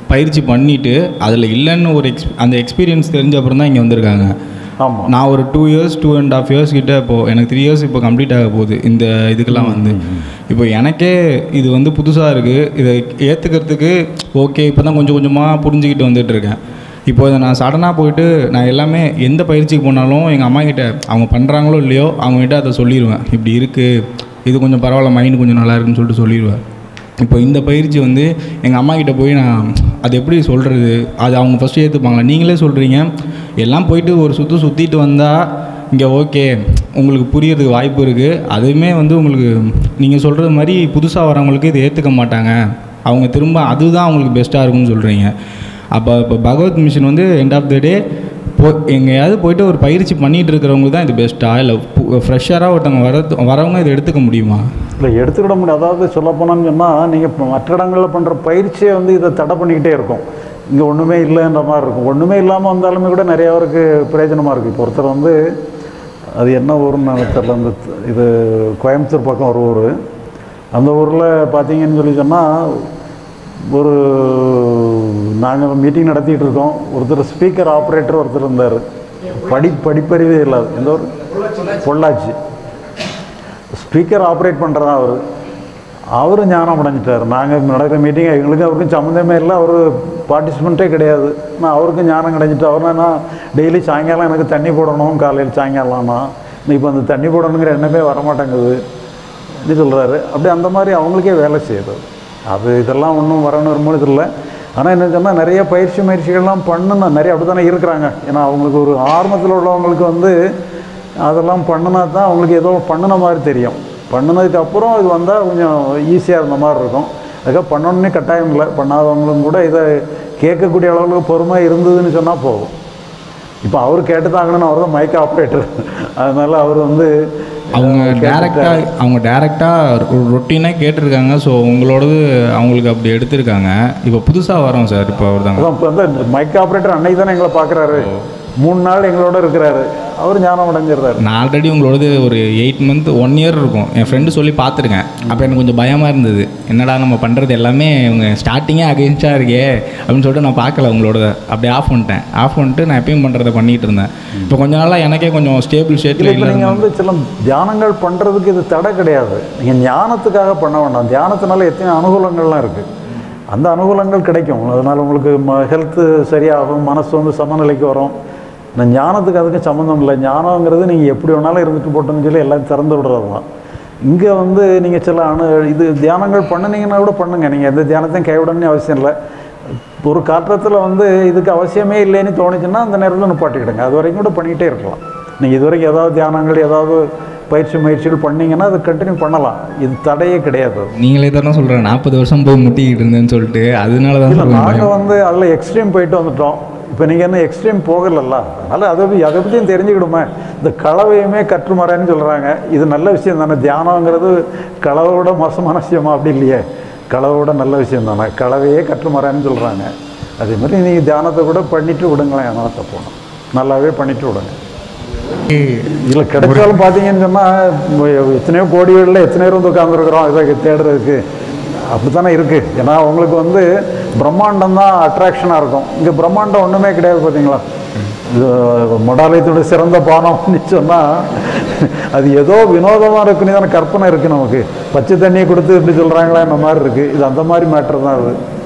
பயிற்சி பண்ணிவிட்டு அதில் இல்லைன்னு ஒரு அந்த எக்ஸ்பீரியன்ஸ் தெரிஞ்ச அப்புறம் தான் இங்கே வந்திருக்காங்க. ஆமாம், நான் ஒரு 2 இயர்ஸ் 2.5 இயர்ஸ் கிட்ட இப்போது எனக்கு 3 இயர்ஸ் இப்போ கம்ப்ளீட் ஆக போகுது இந்த இதுக்கெல்லாம் வந்து. இப்போ எனக்கே இது வந்து புதுசாக இருக்குது, இதை ஏற்றுக்கிறதுக்கு ஓகே இப்போ தான் கொஞ்சம் கொஞ்சமாக புரிஞ்சுக்கிட்டு வந்துட்டுருக்கேன். இப்போ இதை நான் சடனாக போயிட்டு நான் எல்லாமே எந்த பயிற்சிக்கு போனாலும் எங்கள் அம்மாக்கிட்ட அவங்க பண்ணுறாங்களோ இல்லையோ அவங்ககிட்ட அதை சொல்லிடுவேன், இப்படி இருக்குது, இது கொஞ்சம் பரவாயில்ல, மைண்டு கொஞ்சம் நல்லா இருக்குன்னு சொல்லிட்டு சொல்லிடுவேன். இப்போ இந்த பயிற்சி வந்து எங்கள் அம்மாக்கிட்ட போய் நான் அது எப்படி சொல்கிறது, அது அவங்க ஃபஸ்ட்டு ஏற்றுப்பாங்களா? நீங்களே சொல்கிறீங்க எல்லாம் போயிட்டு ஒரு சுற்றிட்டு வந்தால் இங்கே ஓகே உங்களுக்கு புரியறதுக்கு வாய்ப்பு இருக்குது. அதுவுமே வந்து உங்களுக்கு நீங்கள் சொல்கிறது மாதிரி புதுசாக வரவங்களுக்கு இதை ஏற்றுக்க மாட்டாங்க, அவங்க திரும்ப அதுதான் அவங்களுக்கு பெஸ்ட்டாக இருக்குன்னு சொல்கிறீங்க. அப்போ இப்போ பகவத் மிஷன் வந்து எண்ட் ஆஃப் த டே எங்கேயாவது போய்ட்டு ஒரு பயிற்சி பண்ணிகிட்டு இருக்கிறவங்களுக்கு தான் இது பெஸ்ட்டாக, இல்லை ஃப்ரெஷ்ஷராக ஒருத்தவங்க வரவங்க இதை எடுத்துக்க முடியுமா? இல்லை, எடுத்துக்கிட முடியும். அதாவது சொல்லப்போனான்னு சொன்னால் நீங்கள் இப்போ மற்ற இடங்களில் பண்ணுற பயிற்சியை வந்து இதை தடை பண்ணிக்கிட்டே இருக்கும். இங்கே ஒன்றுமே இல்லைன்ற மாதிரி இருக்கும். ஒன்றுமே இல்லாமல் வந்தாலுமே கூட நிறையா பேருக்கு பிரயோஜனமாக இருக்குது. இப்போ ஒருத்தர் வந்து அது என்ன ஊருன்னு தெரியல, அந்த இது கோயம்புத்தூர் பக்கம் ஒரு ஊர், அந்த ஊரில் பார்த்தீங்கன்னு சொல்லி சொன்னால் ஒரு நாங்கள் மீட்டிங் நடத்திக்கிட்டு இருக்கோம். ஒருத்தர் ஸ்பீக்கர் ஆப்ரேட்டர் ஒருத்தர் இருந்தார், படிப்பறிவே இல்லாது, எந்த ஒரு பொள்ளாச்சி ஸ்பீக்கர் ஆப்ரேட் பண்ணுறதா அவரும் ஞானம் அடைஞ்சிட்டார். நாங்கள் நடக்கிற மீட்டிங் எங்களுக்கு அவருக்கும் சம்மந்தமே இல்லை, அவர் பார்ட்டிசிபெண்ட்டே கிடையாது. நான் அவருக்கும் ஞானம் கிடைஞ்சிட்டு அவர் நான் டெய்லி சாயங்காலம் எனக்கு தண்ணி போடணும், காலையில் சாயங்காலம்னா இப்போ அந்த தண்ணி போடணுங்கிற எண்ணமே வரமாட்டேங்குது இது சொல்கிறாரு. அப்படி அந்த மாதிரி அவங்களுக்கே வேலை செய்யுது. அது இதெல்லாம் ஒன்றும் வரணும் வரும்போது இல்லை. ஆனால் என்ன சொன்னால் நிறைய முயற்சிகள்லாம் பண்ணணும், நிறைய அப்படி தானே இருக்கிறாங்க. ஏன்னா அவங்களுக்கு ஒரு ஆர்வத்தில் உள்ளவங்களுக்கு வந்து அதெல்லாம் பண்ணினா தான் அவங்களுக்கு ஏதோ பண்ணின மாதிரி தெரியும். பண்ணினதுக்கப்புறம் இது வந்தால் கொஞ்சம் ஈஸியாக இருந்த மாதிரி இருக்கும். அதுக்காக பண்ணணுன்னே கட்டாயம் இல்லை, பண்ணாதவங்களும் கூட இதை கேட்கக்கூடிய அளவுக்கு பொறுமை இருந்ததுன்னு சொன்னால் போதும். இப்போ அவர் கேட்டு தாங்கன்னு அவர் தான் மைக் ஆப்ரேட்டர், அதனால் அவர் வந்து அவங்க டேரெக்டாக ரொட்டீனாக கேட்டிருக்காங்க. ஸோ உங்களோடது அவங்களுக்கு அப்படி எடுத்திருக்காங்க. இப்போ புதுசாக வரோம் சார், இப்போ அவர் தாங்க இப்போ வந்து மைக் ஆப்ரேட்டர் அன்னைக்கு தானே எங்களை பார்க்குறாரு, 3 நாள் எங்களோட இருக்கிறாரு, அவர் ஞானம் அடைஞ்சிடுறாரு. நான் ஆல்ரெடி உங்களோடது ஒரு 8 மந்த் 1 இயர் இருக்கும் என் ஃப்ரெண்டு சொல்லி பார்த்துருக்கேன். அப்போ எனக்கு கொஞ்சம் பயமாக இருந்தது, என்னடா நம்ம பண்ணுறது எல்லாமே இவங்க ஸ்டார்டிங்கே அகெயின்ஸ்டாக இருக்கே அப்படின்னு சொல்லிட்டு நான் பார்க்கல உங்களோட. அப்படியே ஆஃப் பண்ணிட்டு நான் எப்பயும் பண்ணுறதை பண்ணிகிட்டு இருந்தேன். இப்போ கொஞ்ச நாளாக எனக்கே கொஞ்சம் ஸ்டேபிள் ஷேட்டில் இல்லை. நீங்கள் வந்து சில தியானங்கள் பண்ணுறதுக்கு இது தடை கிடையாது, நீங்கள் ஞானத்துக்காக பண்ண வேண்டாம். தியானத்தினால எத்தனை அனுகூலங்கள்லாம் இருக்குது, அந்த அனுகூலங்கள் கிடைக்கும். அதனால் உங்களுக்கு ஹெல்த்து சரியாகும், மனசு வந்து சமநிலைக்கு வரும். நான் ஞானத்துக்கு அதுக்கு சம்மந்தம் இல்லை. ஞானங்கிறது நீங்கள் எப்படி வேணாலும் இருந்துட்டு போட்டோன்னு சொல்லி எல்லாம் திறந்து விடுறது தான். இங்கே வந்து நீங்கள் சில இது தியானங்கள் பண்ணினீங்கன்னா கூட பண்ணுங்கள், நீங்கள் எந்த தியானத்தையும் கைவிடணும்னு அவசியம் இல்லை. ஒரு காற்றத்தில் வந்து இதுக்கு அவசியமே இல்லைன்னு தோணுச்சுன்னா அந்த நேரத்தில் நிப்பாட்டிக்கிடுங்க, அது வரைக்கும் கூட பண்ணிக்கிட்டே இருக்கலாம். நீங்கள் இது வரைக்கும் ஏதாவது தியானங்கள் ஏதாவது முயற்சிகள் பண்ணிங்கன்னா அதை கண்டினியூ பண்ணலாம், இது தடையே கிடையாது. நீங்களே தானே சொல்கிறேன் 40 வருஷம் போய் முட்டிக்கிட்டு இருந்தேன்னு சொல்லிட்டு, அதனால தான் நாங்கள் வந்து அதில் எக்ஸ்ட்ரீம் போயிட்டு வந்துட்டோம். இப்போ நீங்கள் என்ன எக்ஸ்ட்ரீம் போகலல்ல, அதனால் அதை பற்றியும் தெரிஞ்சுக்கிடுமே. இந்த களவையுமே கற்றுமறைன்னு சொல்கிறாங்க, இது நல்ல விஷயம் தானே. தியானங்கிறது களவோட மோசமான விஷயமா? அப்படி இல்லையே, களவோட நல்ல விஷயம் தானே. களவையே கற்றுமறைன்னு சொல்கிறாங்க. அதே மாதிரி நீங்கள் தியானத்தை கூட பண்ணிட்டு விடுங்களேன், ஞானத்தை போகணும் நல்லாவே பண்ணிட்டு விடுங்க. இதில் கிடைச்சாலும் பார்த்தீங்கன்னு சொன்னால் எத்தனையோ கோடிகளில் எத்தனையோ வந்து உட்காந்துருக்குறோம் இதை தேடுறதுக்கு, அப்படி தானே இருக்குது. ஏன்னா உங்களுக்கு வந்து பிரம்மாண்டம் தான் அட்ராக்ஷனாக இருக்கும். இங்கே பிரம்மாண்டம் ஒன்றுமே கிடையாது. பார்த்தீங்களா, இது மடாலயத்தோட சிறந்த பானம்னு சொன்னால் அது ஏதோ வினோதமாக இருக்குன்னு தானே கற்பனை இருக்குது நமக்கு. பச்சை தண்ணியை கொடுத்து இப்படி சொல்கிறாங்களா இந்த மாதிரி இருக்குது. இது அந்த மாதிரி மேட்ரு தான் அது.